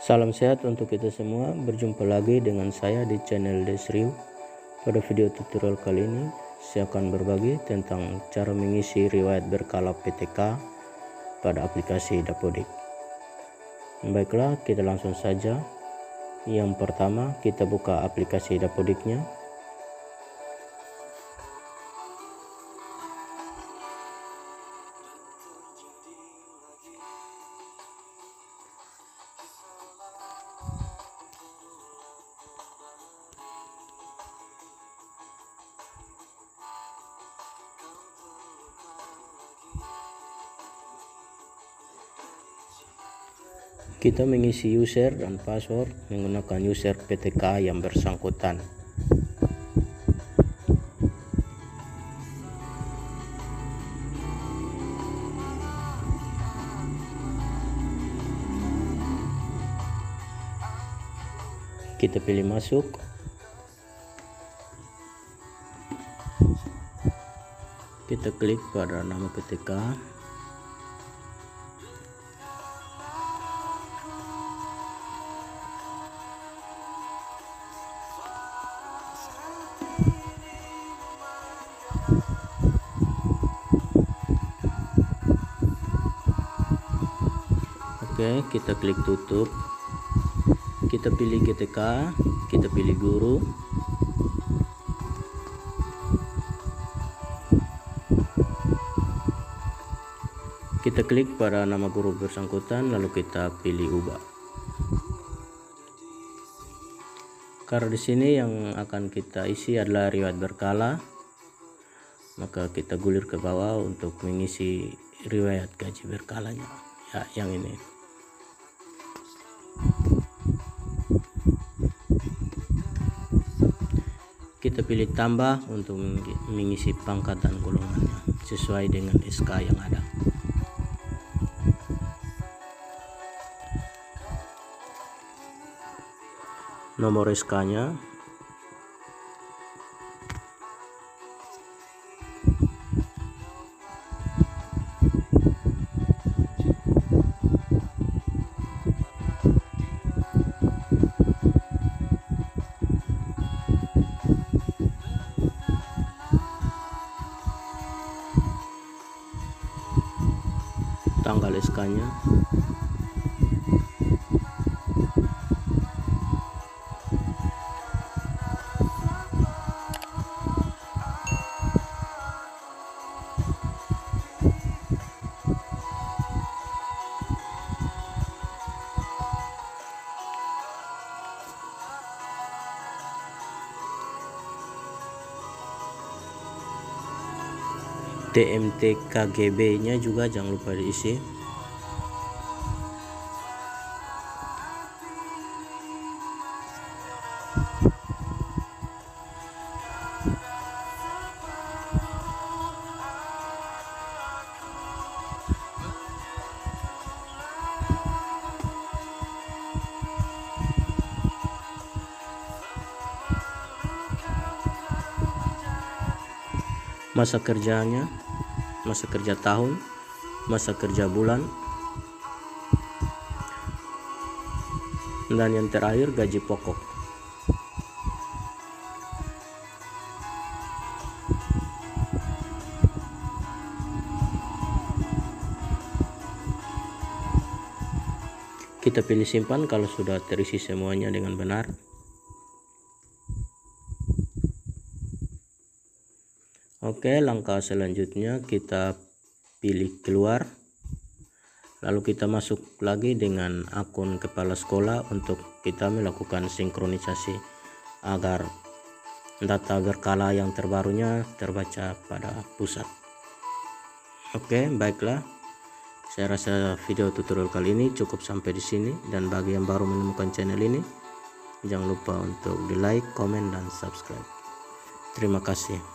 Salam sehat untuk kita semua. Berjumpa lagi dengan saya di channel Desriu. Pada video tutorial kali ini saya akan berbagi tentang cara mengisi riwayat berkala PTK pada aplikasi Dapodik. Baiklah, kita langsung saja. Yang pertama, kita buka aplikasi Dapodiknya. Kita mengisi user dan password menggunakan user PTK yang bersangkutan. Kita pilih masuk. Kita klik pada nama PTK. Oke, kita klik tutup. Kita pilih GTK, kita pilih guru. Kita klik pada nama guru bersangkutan, lalu kita pilih ubah. Karena di sini yang akan kita isi adalah riwayat berkala, maka kita gulir ke bawah untuk mengisi riwayat gaji berkalanya. Ya, yang ini. Kita pilih tambah untuk mengisi pangkat dan golongannya sesuai dengan SK yang ada. Nomor SK-nya, tanggal SK-nya, TMT KGB-nya juga jangan lupa diisi. Masa kerjanya, masa kerja tahun, masa kerja bulan, dan yang terakhir gaji pokok. Kita pilih simpan kalau sudah terisi semuanya dengan benar. Oke, langkah selanjutnya kita pilih keluar, lalu kita masuk lagi dengan akun kepala sekolah untuk kita melakukan sinkronisasi agar data berkala yang terbarunya terbaca pada pusat. Oke, baiklah, saya rasa video tutorial kali ini cukup sampai di sini, dan bagi yang baru menemukan channel ini jangan lupa untuk di like, komen, dan subscribe. Terima kasih.